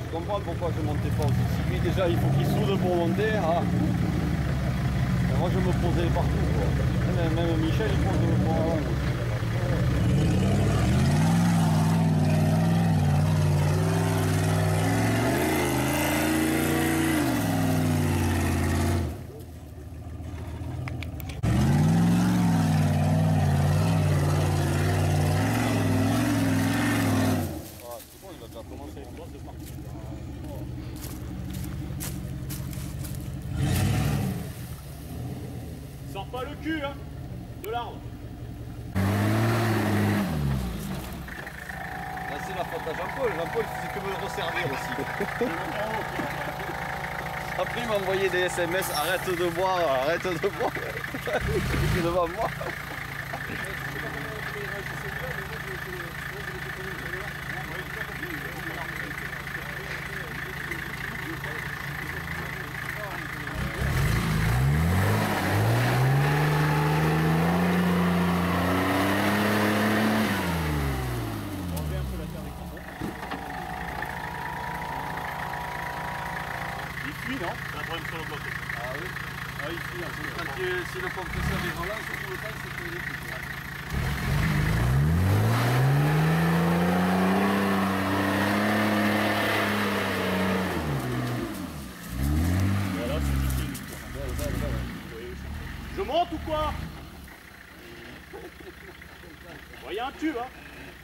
Je comprends pourquoi je ne montais pas aussi. Si lui déjà il faut qu'il soude pour monter, ah. Et moi je me posais partout quoi. Même Michel il pose pour avant. Sors pas le cul hein, de l'arbre. Là c'est la faute à Jean-Paul. Jean-Paul c'est que me resservir aussi. Après il m'a envoyé des SMS, arrête de boire, arrête de boire. Il est devant moi. Il fuit non? C'est un problème sur le bloc. Ah oui. Ah il fuit un peu. Si le compresseur est relance tout le temps, c'est qu'il est plus. Voilà, c'est difficile. Je monte ou quoi? Bon, y a un tube hein.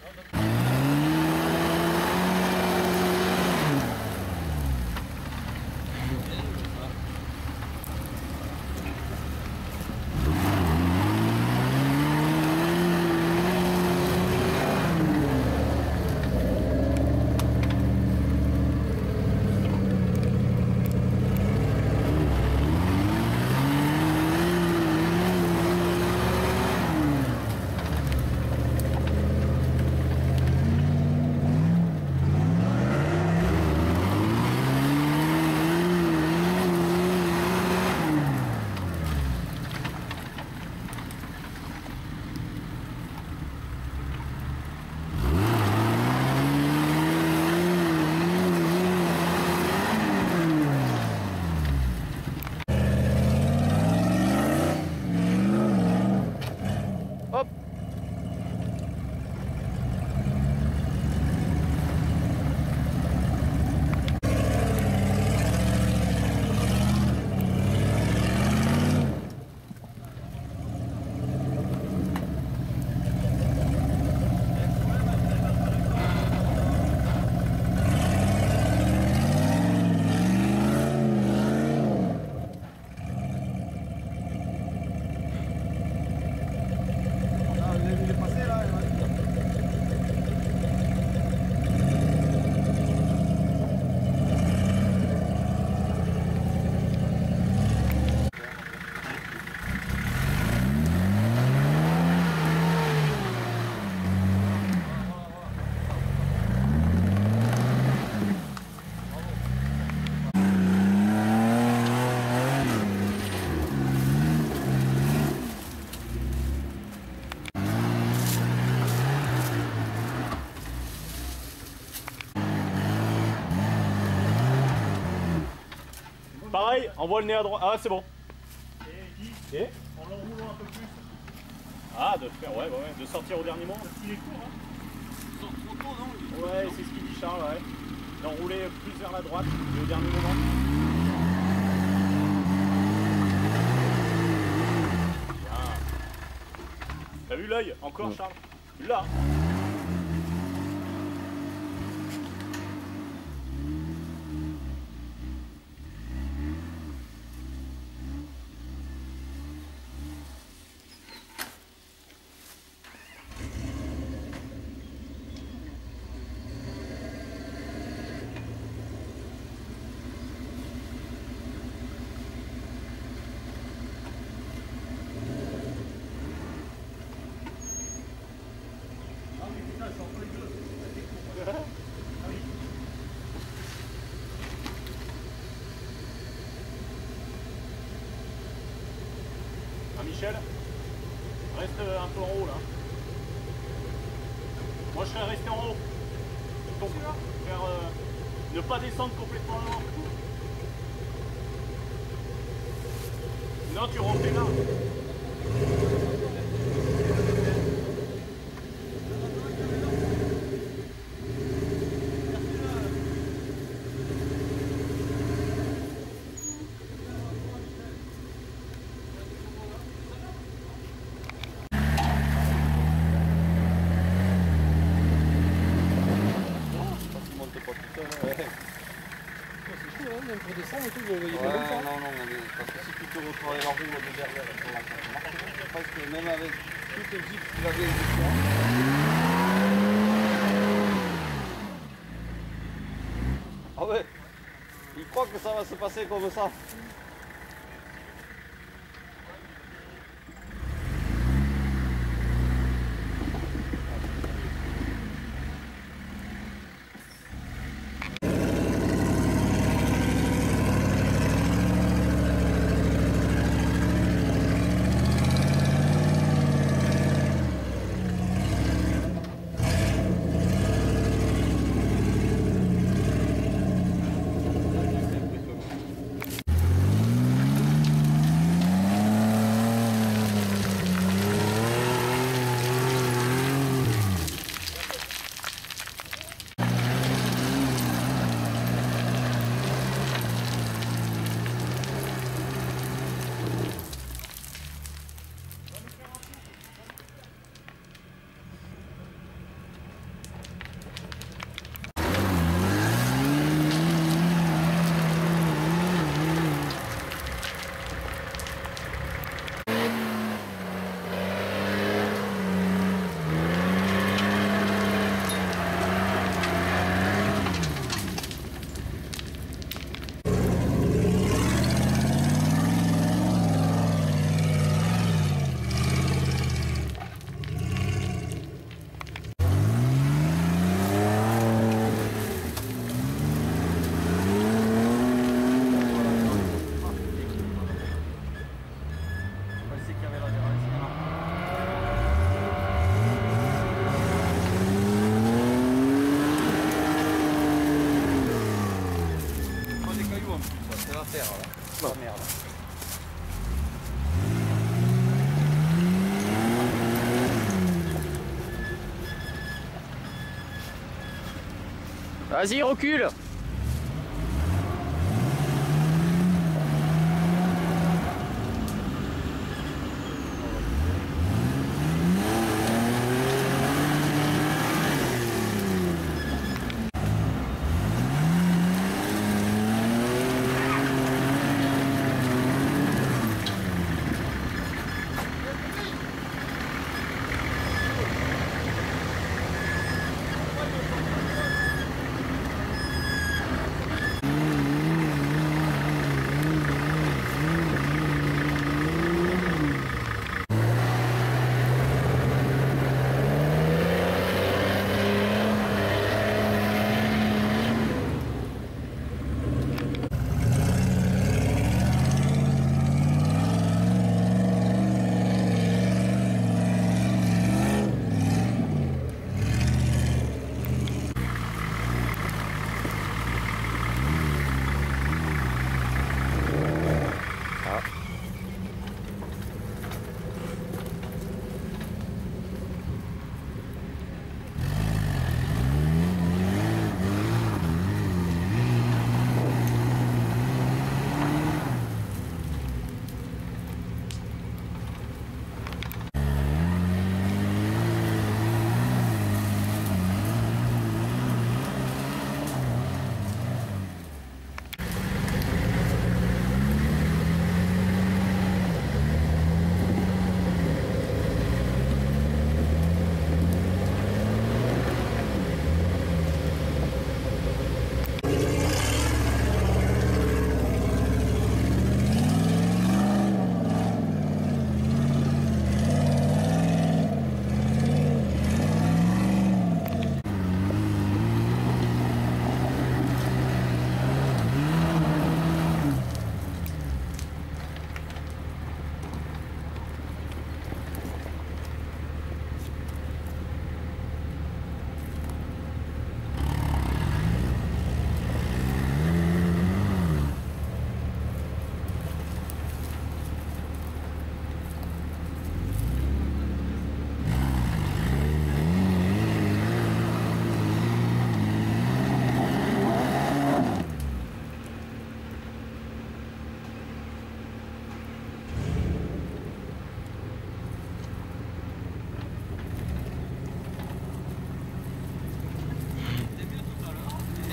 Pareil, envoie le nez à droite. Ah c'est bon. Et en l'enroulant un peu plus. Ah de faire, ouais, de sortir au dernier moment. Il est court hein. Il sort trop tôt non? Ouais, c'est ce qu'il dit Charles, ouais. D'enrouler plus vers la droite et au dernier moment. Bien. T'as vu l'œil? Encore Charles? Là. Michel, reste un peu en haut là. Moi je serais resté en haut. Donc, faire, Ne pas descendre complètement avant. Non, tu rentres là. Même pour descendre et tout, vous voyez bien comme ça. Non, parce que si tu te retrouves la roue de derrière, parce que même avec tout le jeep qu'il avait ah ouais, il croit que ça va se passer comme ça. Oh merde. Vas-y, recule.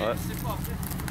Ouais. Je sais pas après.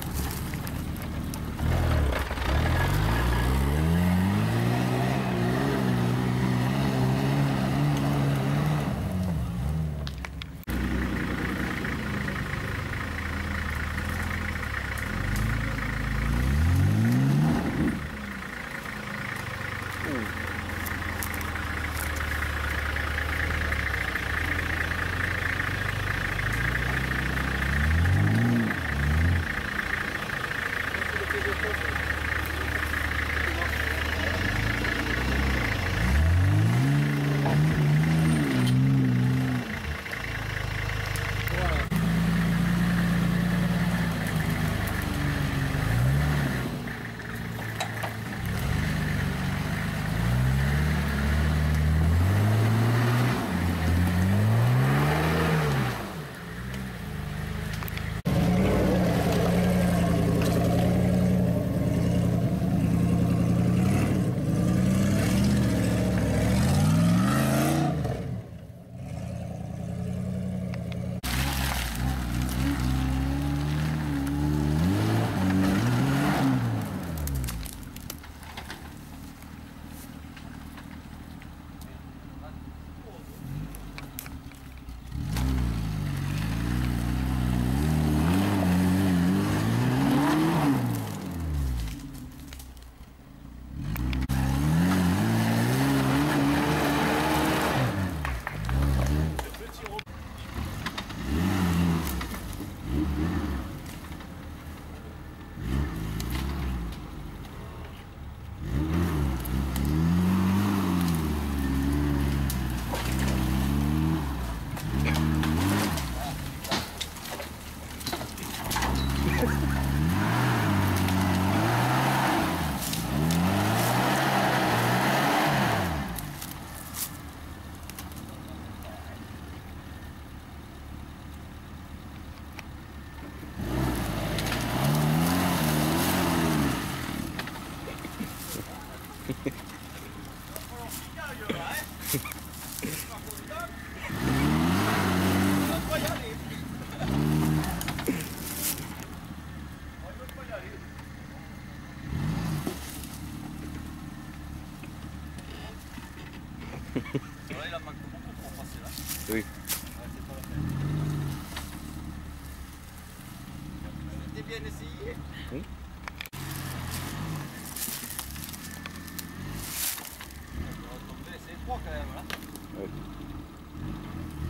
Il en manque beaucoup pour passer là. Oui. Ouais, c'est pas la peine. C'était bien essayé. Oui. C'est étroit quand même là. Oui.